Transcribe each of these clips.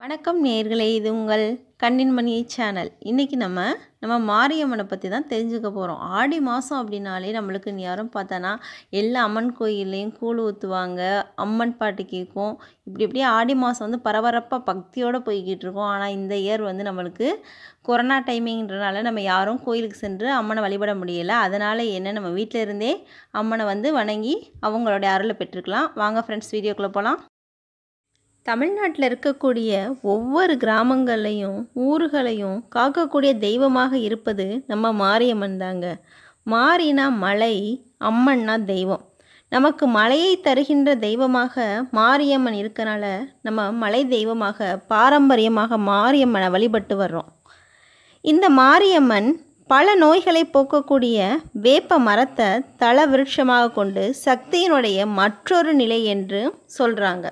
வணக்கம் நேயர்களே, இது உங்கள் கண்ணின் மணியை சேனல். இன்றைக்கி நம்ம மாரியம்மனை பற்றி தான் தெரிஞ்சுக்க போகிறோம். ஆடி மாதம் அப்படின்னாலே நம்மளுக்கு நேரம் பார்த்தோன்னா எல்லா அம்மன் கோயில்லையும் கூழ் ஊற்றுவாங்க, அம்மன் பாட்டு கேட்கும். இப்படி ஆடி மாதம் வந்து பரபரப்பாக பக்தியோடு போய்கிட்டு இருக்கோம். ஆனால் இந்த இயர் வந்து நம்மளுக்கு கொரோனா டைமிங்கிறனால நம்ம யாரும் கோயிலுக்கு சென்று அம்மனை வழிபட முடியலை. அதனால் நம்ம வீட்டில் இருந்தே அம்மனை வந்து வணங்கி அவங்களுடைய அருளை பெற்றுக்கலாம். வாங்க ஃப்ரெண்ட்ஸ், வீடியோக்குள்ளே போகலாம். தமிழ்நாட்டில் இருக்கக்கூடிய ஒவ்வொரு கிராமங்கள்லையும் ஊர்களையும் காக்கக்கூடிய தெய்வமாக இருப்பது நம்ம மாரியம்மன் தாங்க. மாரினா மலை, அம்மன்னா தெய்வம். நமக்கு மலையை தருகின்ற தெய்வமாக மாரியம்மன் இருக்கனால நம்ம மலை தெய்வமாக பாரம்பரியமாக மாரியம்மனை வழிபட்டு வர்றோம். இந்த மாரியம்மன் பல நோய்களை போக்கக்கூடிய வேப்ப மரத்தை தல விருட்சமாக கொண்டு சக்தியினுடைய மற்றொரு நிலை என்று சொல்கிறாங்க.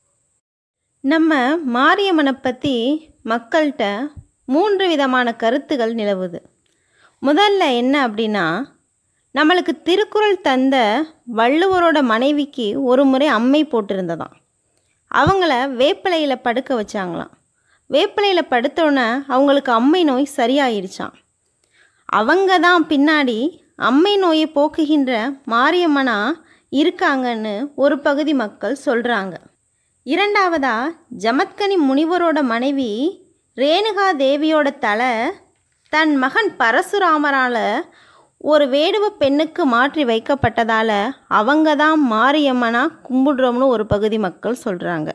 நம்ம மாரியம்மனை பற்றி மக்கள்கிட்ட 3 விதமான கருத்துகள் நிலவுது. முதல்ல என்ன அப்படின்னா, நம்மளுக்கு திருக்குறள் தந்த வள்ளுவரோட மனைவிக்கு ஒரு முறை அம்மை போட்டிருந்ததாம். அவங்கள வேப்பிலையில் படுக்க வச்சாங்களாம். வேப்பிலையில் படுத்தோன்னே அவங்களுக்கு அம்மை நோய் சரியாயிடுச்சான். அவங்க தான் பின்னாடி அம்மை நோயை போக்குகின்ற மாரியம்மனாக இருக்காங்கன்னு ஒரு பகுதி மக்கள் சொல்கிறாங்க. இரண்டாவதா, ஜமத்கனி முனிவரோட மனைவி ரேணுகா தேவியோட தலை தன் மகன் பரசுராமரால் ஒரு வேடுவ பெண்ணுக்கு மாற்றி வைக்கப்பட்டதால் அவங்க தான் மாரியம்மனாக கும்பிடுறோம்னு ஒரு பகுதி மக்கள் சொல்கிறாங்க.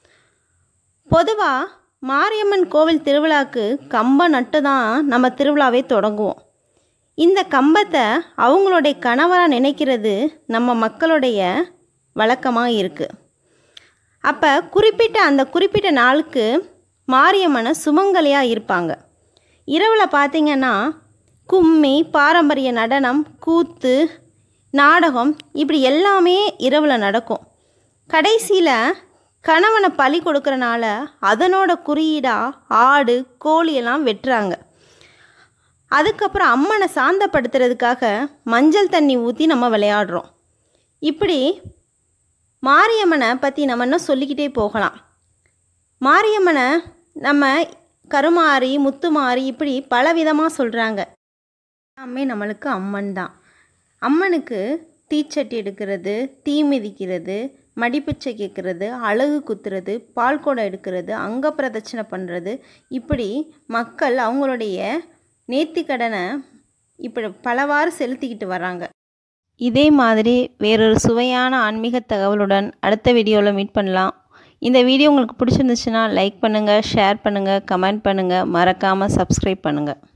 பொதுவாக மாரியம்மன் கோவில் திருவிழாவுக்கு கம்பம் நட்டு தான் நம்ம திருவிழாவே தொடங்குவோம். இந்த கம்பத்தை அவங்களுடைய கணவராக நினைக்கிறது நம்ம மக்களுடைய வழக்கமாக இருக்குது. அப்போ அந்த குறிப்பிட்ட நாளுக்கு மாரியம்மனை சுமங்கலியாக இருப்பாங்க. இரவில் பார்த்திங்கன்னா கும்மி, பாரம்பரிய நடனம், கூத்து, நாடகம் இப்படி எல்லாமே இரவில் நடக்கும். கடைசியில் கணவனை பலி கொடுக்குறனால அதனோட குறியீடாக ஆடு, கோழியெல்லாம் வெட்டுறாங்க. அதுக்கப்புறம் அம்மனை சாந்தப்படுத்துறதுக்காக மஞ்சள் தண்ணி ஊற்றி நம்ம விளையாடுறோம். இப்படி மாரியம்மனை பற்றி நம்ம இன்னும் சொல்லிக்கிட்டே போகலாம். மாரியம்மனை நம்ம கருமாரி, முத்துமாரி இப்படி பலவிதமாக சொல்கிறாங்க. எல்லாமே நம்மளுக்கு அம்மன் தான். அம்மனுக்கு தீச்சட்டி எடுக்கிறது, தீ மிதிக்கிறது, மடிப்பிச்சை கேட்குறது, அழகு குத்துறது, பால் குடம் எடுக்கிறது, அங்க பிரதட்சணை பண்ணுறது, இப்படி மக்கள் அவங்களுடைய நேர்த்திக்கடனை இப்படி பலவாறு செலுத்திக்கிட்டு வராங்க. இதே மாதிரி வேறொரு சுவையான ஆன்மீக தகவலுடன் அடுத்த வீடியோவில் மீட் பண்ணலாம். இந்த வீடியோ உங்களுக்கு பிடிச்சிருந்துச்சுன்னா லைக் பண்ணுங்கள், ஷேர் பண்ணுங்கள், கமெண்ட் பண்ணுங்கள், மறக்காமல் சப்ஸ்கிரைப் பண்ணுங்கள்.